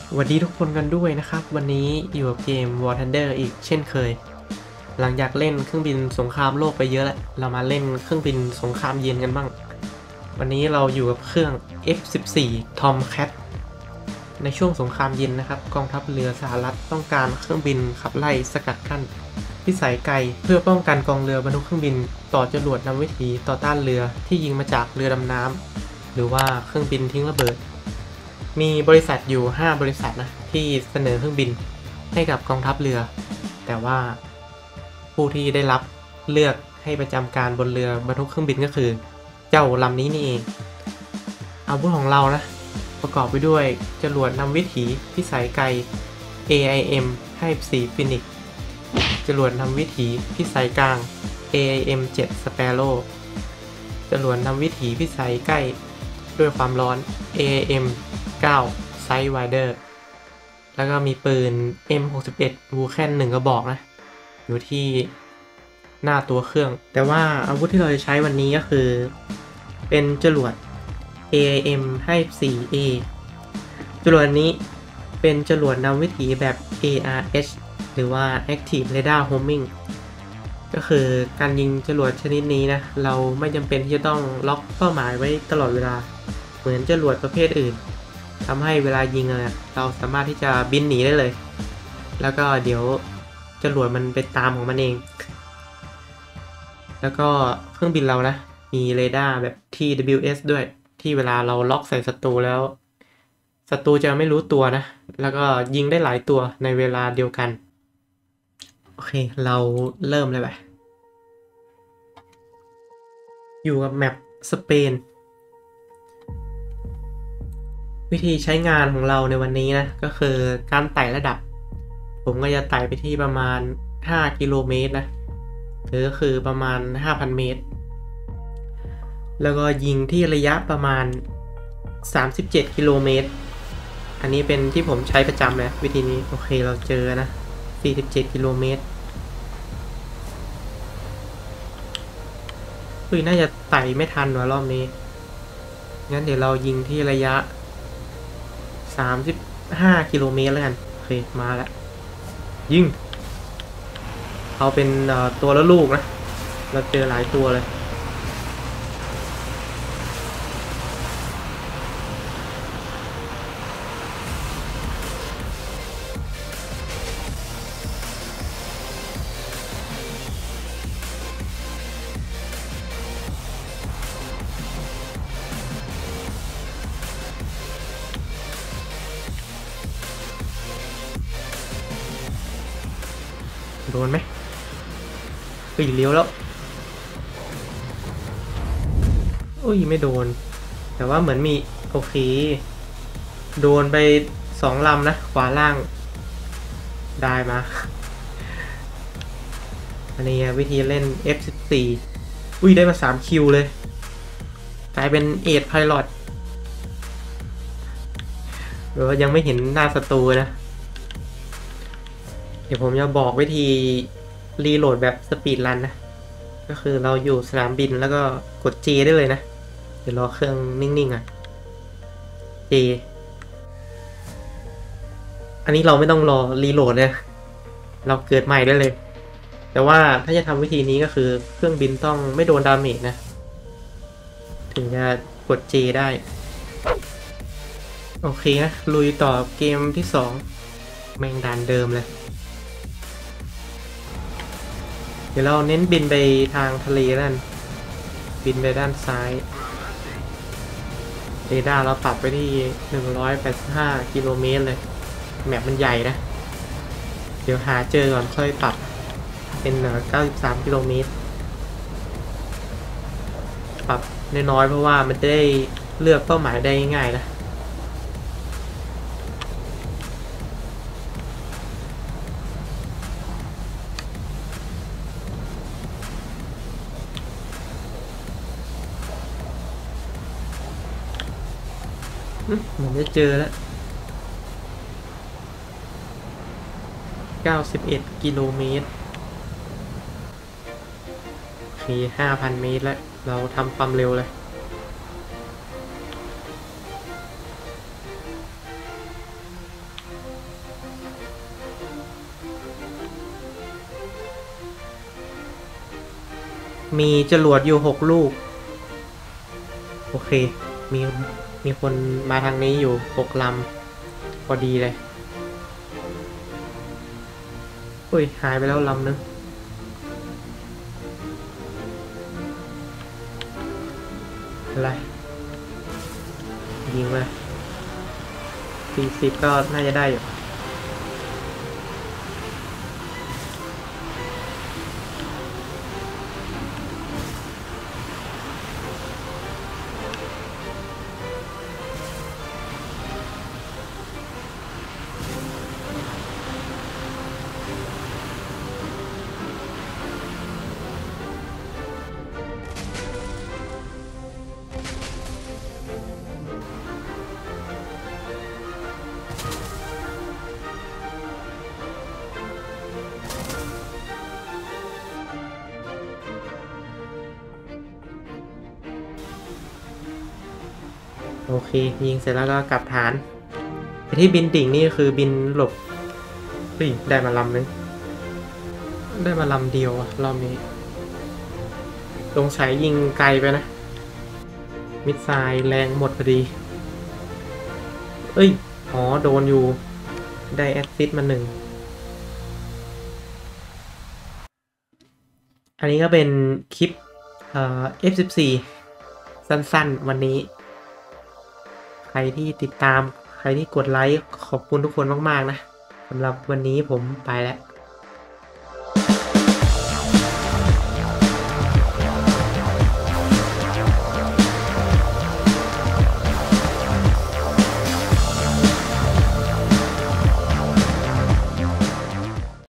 สวัสดีทุกคนกันด้วยนะครับวันนี้อยู่กับเกม War Thunder อีกเช่นเคยหลังจากเล่นเครื่องบินสงครามโลกไปเยอะแล้วเรามาเล่นเครื่องบินสงครามเย็นกันบ้างวันนี้เราอยู่กับเครื่อง F14 Tomcat ในช่วงสงครามเย็นนะครับกองทัพเรือสหรัฐต้องการเครื่องบินขับไล่สกัดกั้นพิสัยไกลเพื่อป้องกันกองเรือบรรทุกเครื่องบินต่อจรวดนำวิถีต่อต้านเรือที่ยิงมาจากเรือดำน้ำหรือว่าเครื่องบินทิ้งระเบิดมีบริษัทอยู่5บริษัทนะที่เสนอเครื่องบินให้กับกองทัพเรือแต่ว่าผู้ที่ได้รับเลือกให้ประจำการบนเรือบรรทุกเครื่องบินก็คือเจ้าลำนี้นี่เองอาวุธของเรานะประกอบไปด้วยจรวดนำวิถีพิสัยไกล AIM 54 Phoenix จรวดนำวิถีพิสัยกลาง AIM 7 Sparrow จรวดนำวิถีพิสัยใกล้ด้วยความร้อน AIM 9 Sidewinder แล้วก็มีปืน M61 Vulcan 1 กระบอกนะอยู่ที่หน้าตัวเครื่องแต่ว่าอาวุธที่เราจะใช้วันนี้ก็คือเป็นจรวด AIM 54A จรวดนี้เป็นจรวดนำวิถีแบบ ARH หรือว่า Active Radar Homing ก็คือการยิงจรวดชนิดนี้นะเราไม่จำเป็นที่จะต้องล็อกเป้าหมายไว้ตลอดเวลาเหมือนจรวดประเภทอื่นทำให้เวลายิงเราสามารถที่จะบินหนีได้เลยแล้วก็เดี๋ยวจรวดมันไปตามของมันเองแล้วก็เครื่องบินเรานะมีเรดาร์แบบ TWS ด้วยที่เวลาเราล็อกใส่ศัตรูแล้วศัตรูจะไม่รู้ตัวนะแล้วก็ยิงได้หลายตัวในเวลาเดียวกันโอเคเราเริ่มเลยไปอยู่กับแมปสเปนวิธีใช้งานของเราในวันนี้นะก็คือการไต่ระดับผมก็จะไต่ไปที่ประมาณ5กิโลเมตรนะหรือคือประมาณ 5,000 เมตรแล้วก็ยิงที่ระยะประมาณ37กิโลเมตรอันนี้เป็นที่ผมใช้ประจำนะวิธีนี้โอเคเราเจอนะ47กิโลเมตรน่าจะไต่ไม่ทันว่ะรอบนี้งั้นเดี๋ยวเรายิงที่ระยะ35กิโลเมตรแล้วกันโอเคมาแล้วยิงเอาเป็นตัวละลูกนะเราเจอหลายตัวเลยโดนไหมเลี้ยวแล้วอุ้ยไม่โดนแต่ว่าเหมือนมีโอเคโดนไป2ลำนะขวาล่างได้มาอันนี้วิธีเล่น F14 อุ้ยได้มา3คิวเลยกลายเป็นเอทไพลอตหรือว่ายังไม่เห็นหน้าศัตรูนะเดี๋ยวผมจะบอกวิธีรีโหลดแบบสปีดรันนะก็คือเราอยู่สนามบินแล้วก็กด J ได้เลยนะเดี๋ยวรอเครื่องนิ่งๆอ่ะ J อันนี้เราไม่ต้องรอรีโหลดเลยเราเกิดใหม่ได้เลยแต่ว่าถ้าจะทำวิธีนี้ก็คือเครื่องบินต้องไม่โดนดาเมจนะถึงจะกด J ได้โอเคนะลุยต่อเกมที่2แม่งด่านเดิมเลยเดี๋ยวเราเน้นบินไปทางทะเลนั่นบินไปด้านซ้ายเรดาร์เราปรับไปที่185กิโลเมตรเลยแมปมันใหญ่นะเดี๋ยวหาเจอก่อนค่อยปรับเป็น93กิโลเมตรปรับน้อยๆเพราะว่ามันจะได้เลือกเป้าหมายได้ง่ายนะเหมือนจะเจอแล้ว91กิโลเมตรโอเค 5,000 เมตรแล้วเราทำความเร็วเลย โมีจรวดอยู่6 ลูกโอเคมีมีคนมาทางนี้อยู่6 ลำพอดีเลยอุ้ยหายไปแล้วลำนึงอะไรยิงเลย40ก็น่าจะได้อยู่โอเคยิงเสร็จแล้วก็กลับฐานไอที่บินดิ่งนี่คือบินหลบได้มาลำนึงได้มาลำเดียวอะรอบนี้สงสัยยิงไกลไปนะมิสไซล์แรงหมดพอดีอ๋อโดนอยู่ได้แอสซิสต์มา1อันนี้ก็เป็นคลิปF14 สั้นๆวันนี้ใครที่ติดตามใครที่กดไลค์ขอบคุณทุกคนมากๆนะสำหรับวันนี้ผมไปแล้ว